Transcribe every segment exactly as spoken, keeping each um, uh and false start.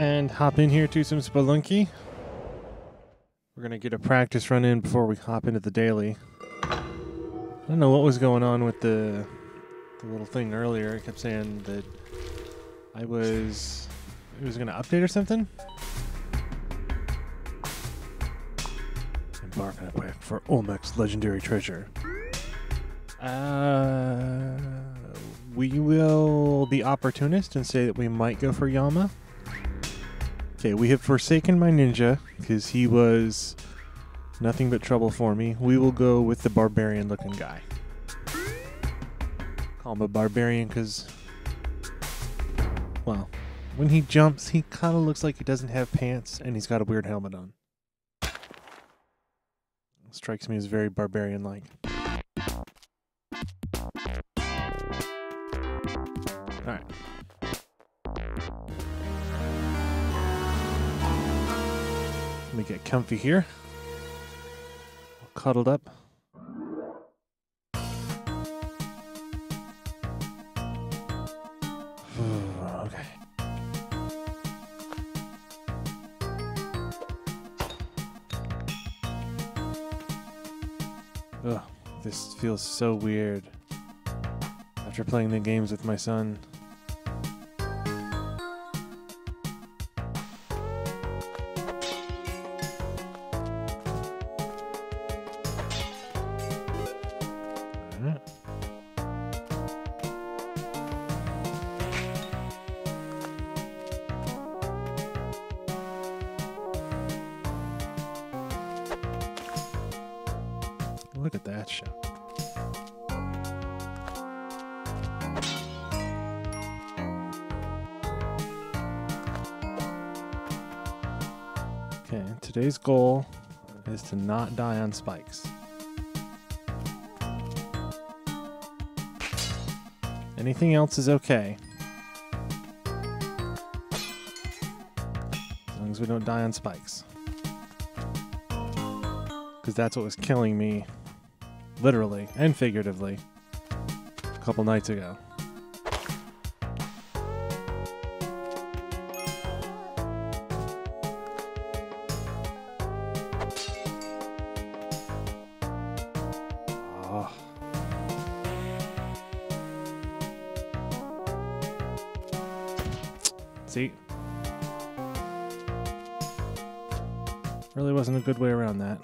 and hop in here to some Spelunky. We're going to get a practice run in before we hop into the daily. I don't know what was going on with the, the little thing earlier. It kept saying that I was, it was going to update or something. Embark on a quest for Olmec's legendary treasure. Uh, we will be opportunist and say that we might go for Yama. Okay, we have forsaken my ninja because he was nothing but trouble for me. We will go with the barbarian looking guy. Call him a barbarian because, well, when he jumps, he kind of looks like he doesn't have pants and he's got a weird helmet on. Strikes me as very barbarian-like. Alright. Let me get comfy here. All cuddled up. Okay. Ugh, this feels so weird. After playing the games with my son. Alright. Look at that show. Okay, today's goal is to not die on spikes. Anything else is okay. As long as we don't die on spikes. Because that's what was killing me, literally and figuratively, a couple nights ago. Oh. See? Really wasn't a good way around that.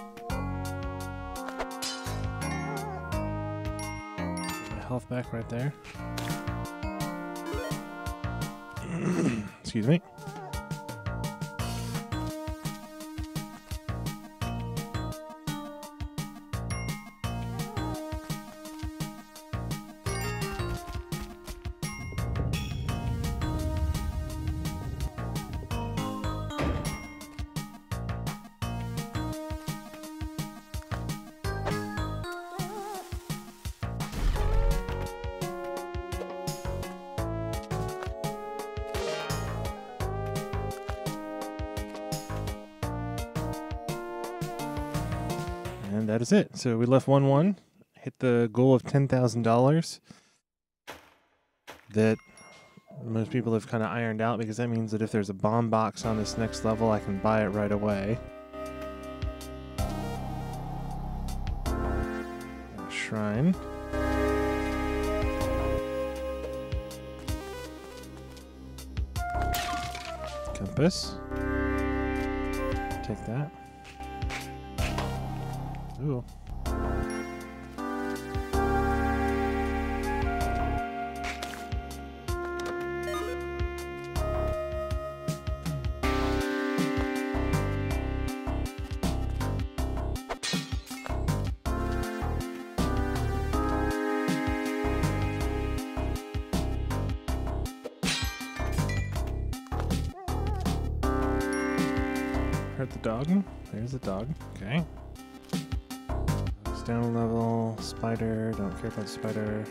Health back right there. Excuse me. And that is it. So we left one one, hit the goal of ten thousand dollars that most people have kind of ironed out, because that means that if there's a bomb box on this next level, I can buy it right away. A shrine. Compass. Take that. Ooh. Hurt the dog. There's the dog. Okay. Down a level, spider, don't care about the spider.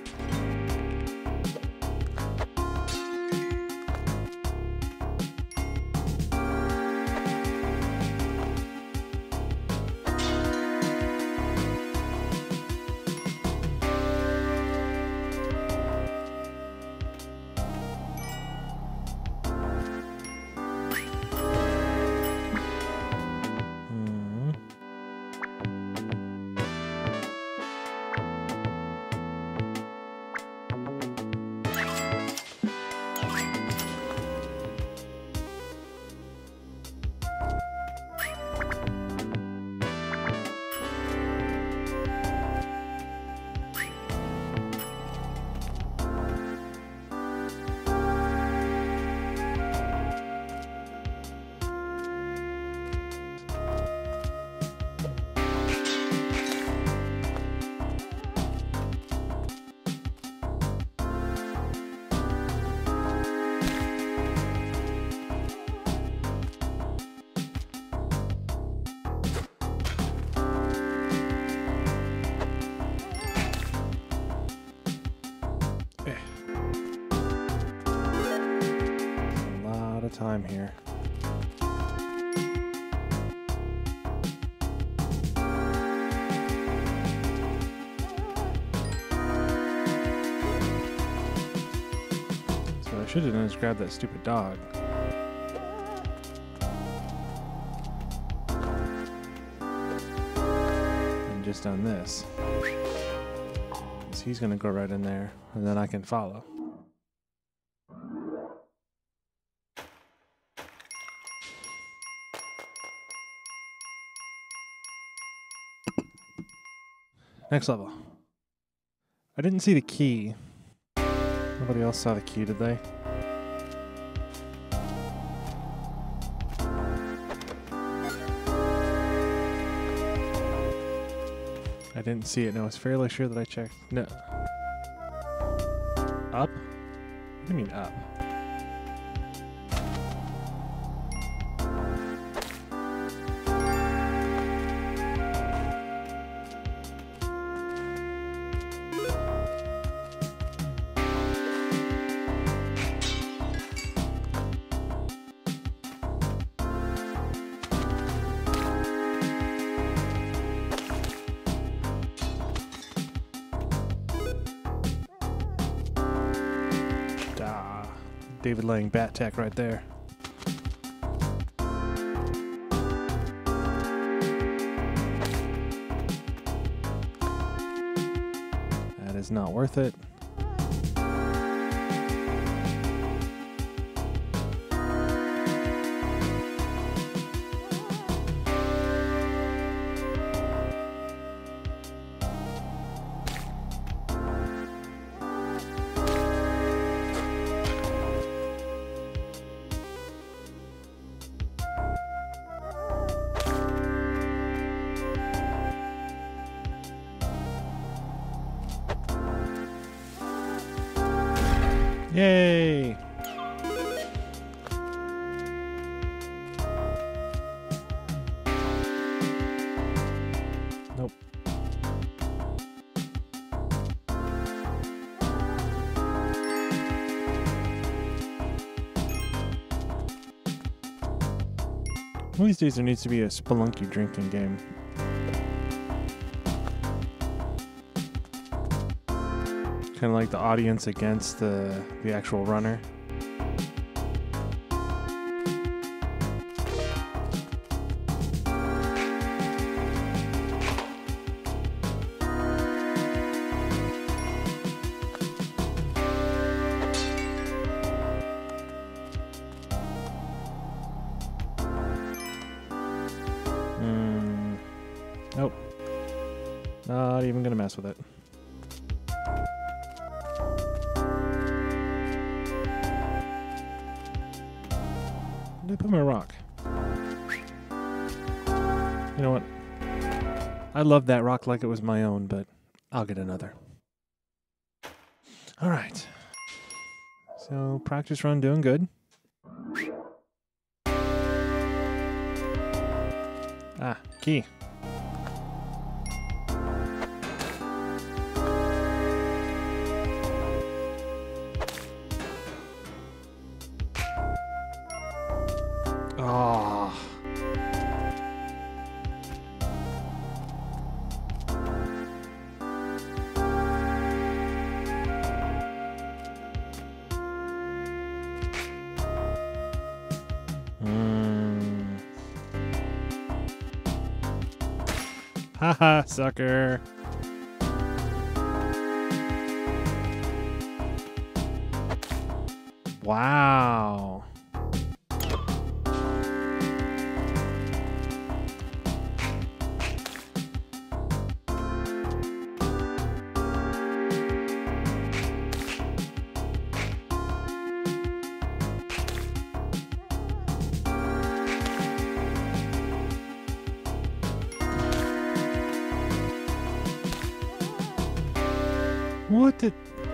time here. So what I should have done is grab that stupid dog. And just done this. So he's gonna go right in there, and then I can follow. Next level. I didn't see the key. Nobody else saw the key, did they? I didn't see it, and I was fairly sure that I checked. No. Up? What do you mean up? David laying bat tack right there. That is not worth it. Yay! Nope. One of these days there needs to be a Spelunky drinking game. Kind of like the audience against the the actual runner. Hmm. Nope. Not even gonna mess with it. Where did I put my rock? You know what? I love that rock like it was my own, but I'll get another. All right. So practice run doing good. Ah, key. Oh. Mm. Haha, sucker. Wow. What did...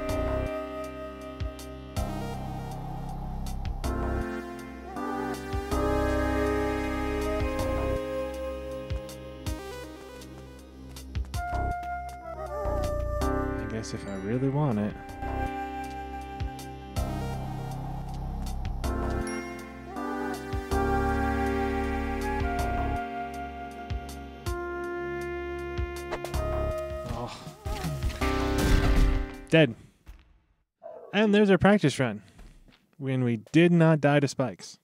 I guess if I really want it... dead. And there's our practice run. When we did not die to spikes.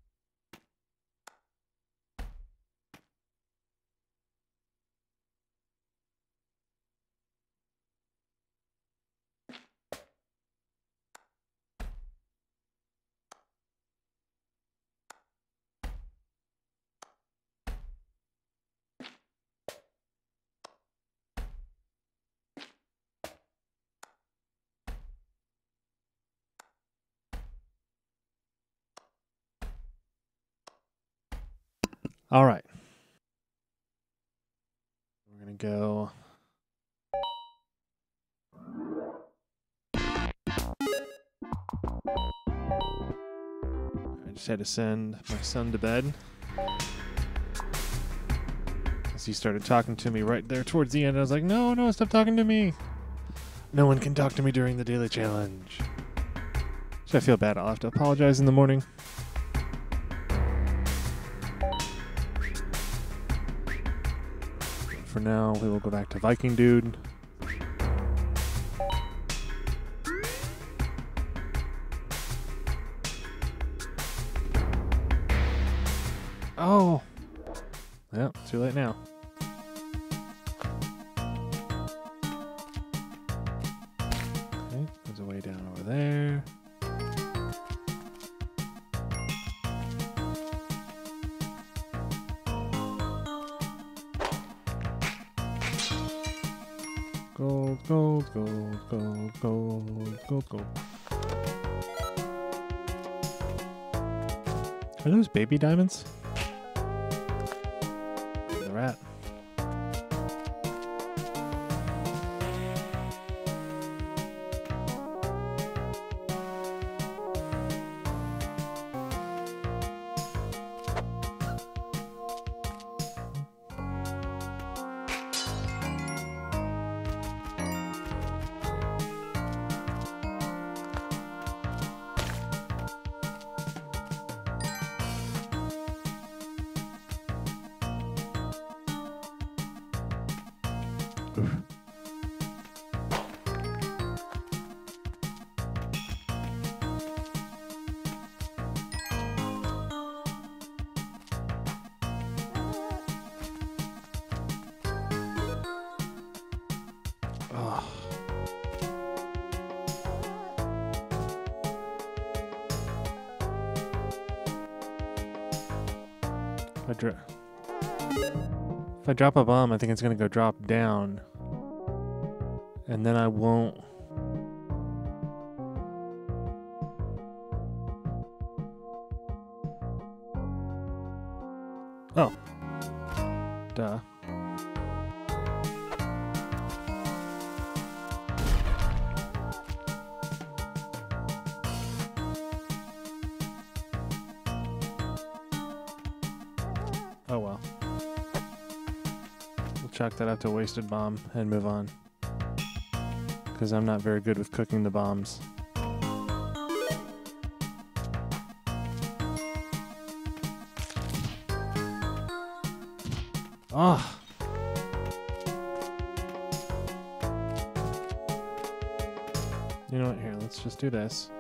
All right. We're going to go. I just had to send my son to bed. Because he started talking to me right there towards the end. I was like, no, no, stop talking to me. No one can talk to me during the daily challenge. So I feel bad. I'll have to apologize in the morning. For now, we will go back to Viking Dude. Oh! Well, too late now. Okay, there's a way down over there. Gold, gold, gold, gold, gold, gold, gold. Are those baby diamonds? The rat. If I, dro if I drop a bomb, I think it's going to go drop down. And then I won't... Oh. Duh. Oh well. We'll chalk that up to a wasted bomb and move on. Because I'm not very good with cooking the bombs. Ah! You know what? Here, let's just do this.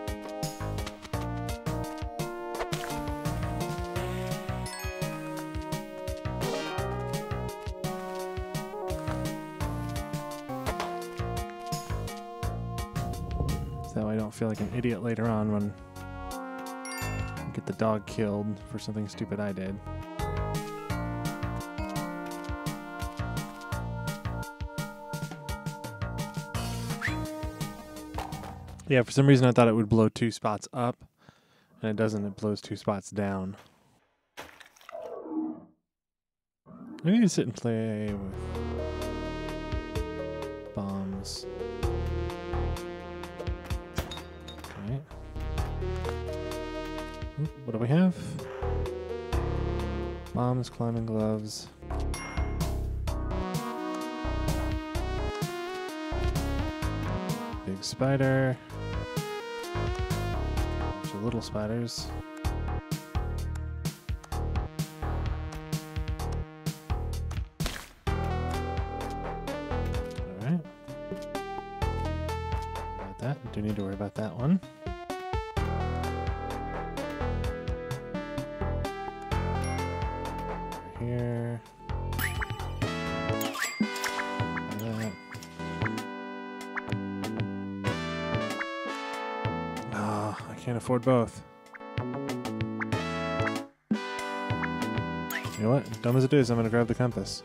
So I don't feel like an idiot later on when I get the dog killed for something stupid I did. Yeah, for some reason I thought it would blow two spots up, and it doesn't. It blows two spots down. I need to sit and play with bombs. Okay. Oop, what do we have? Bombs, climbing gloves. Big spider. Bunch of little spiders. Alright. need to worry about that one. Over here. That. Oh, I can't afford both. You know what? Dumb as it is, I'm gonna grab the compass.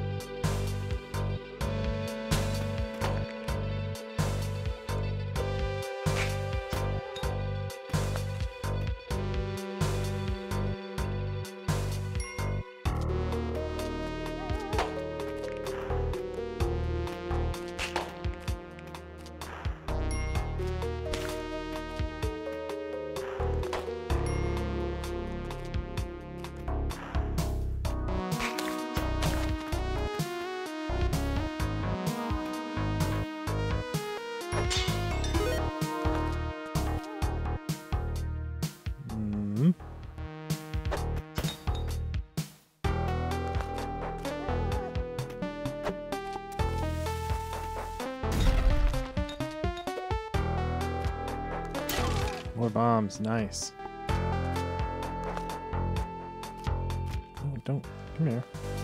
More bombs, nice. Oh, don't, come here.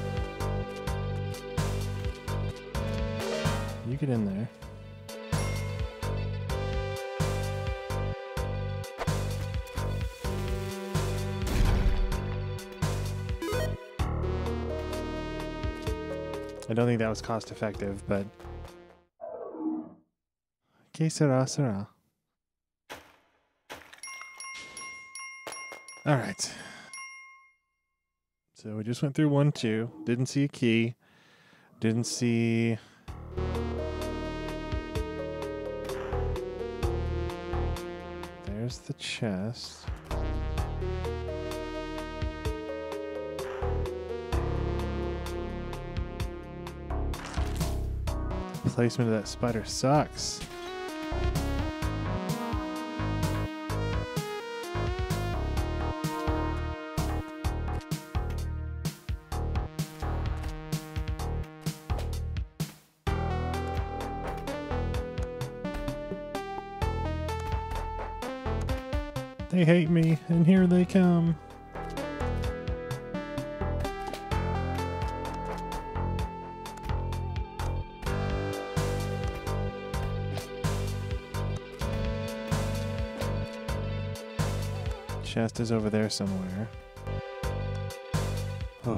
You get in there. I don't think that was cost effective, but... Que sera, sera. All right. So we just went through one, two. Didn't see a key. Didn't see... There's the chest. The placement of that spider sucks. They hate me, and here they come. Chest is over there somewhere. Oh.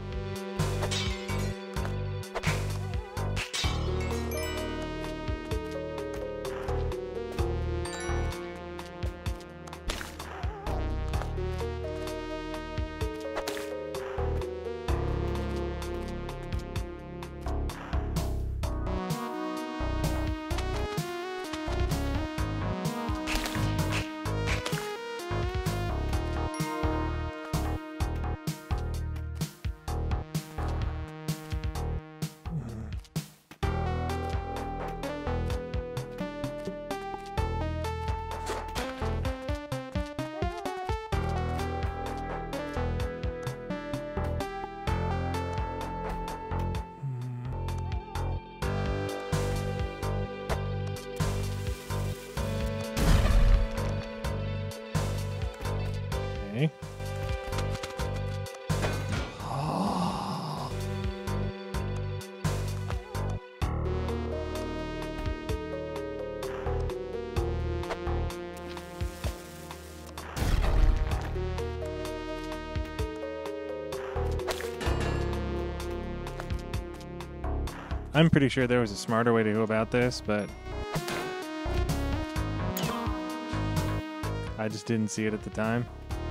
Okay. I'm pretty sure there was a smarter way to go about this, but I just didn't see it at the time.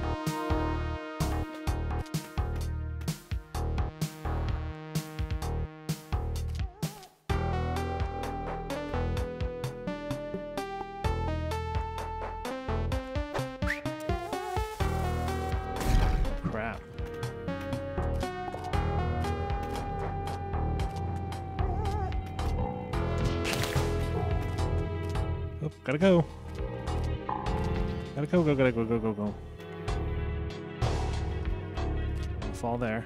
Crap. Oh, gotta go. Gotta go, go, gotta go, go, go, go. Fall there.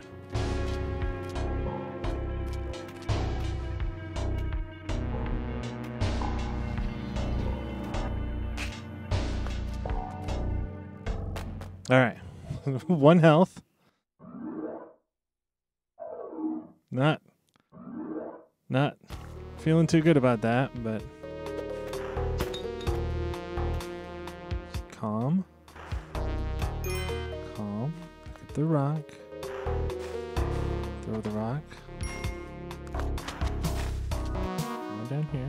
All right. One health. Not, not feeling too good about that, but calm. Calm. Look at the rock. Throw the rock. Go down here.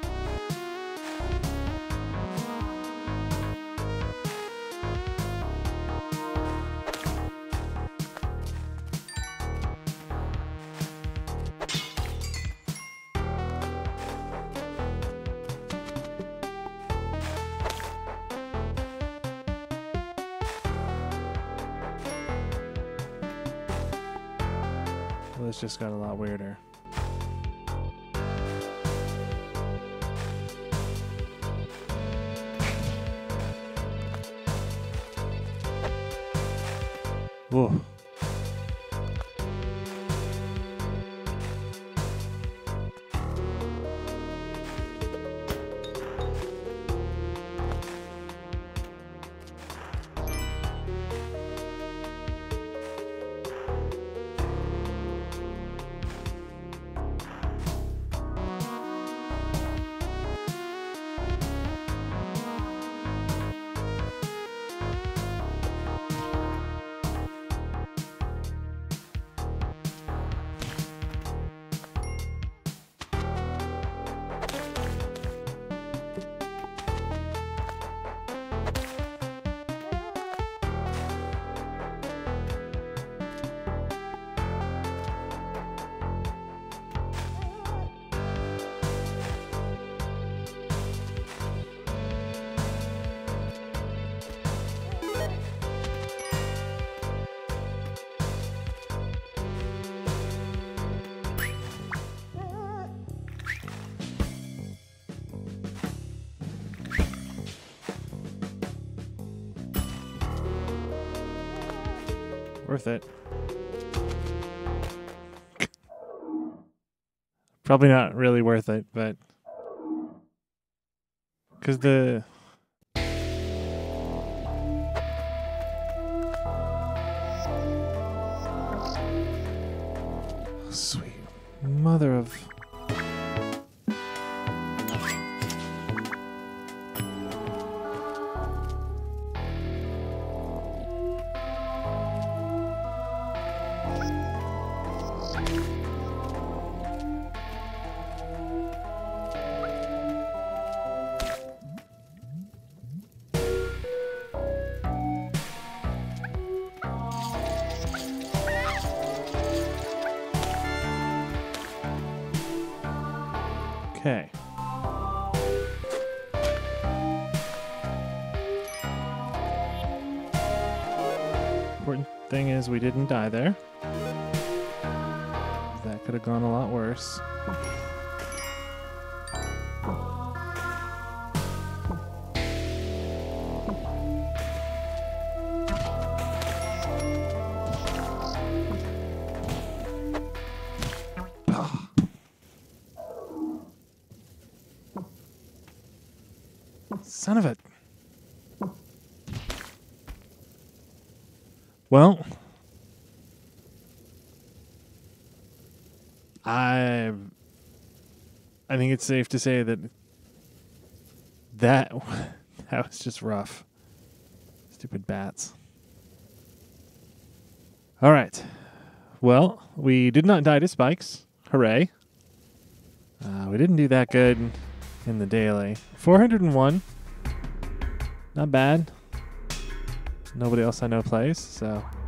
Well, this just got a lot weirder. Whoa. Worth it. Probably not really worth it, but because the sweet mother of okay. Important thing is we didn't die there. That could have gone a lot worse. Son of a... Well, I I think it's safe to say that that that was just rough. Stupid bats. All right. Well, we did not die to spikes. Hooray. Uh, we didn't do that good in the daily. four hundred one. Not bad. Nobody else I know plays, so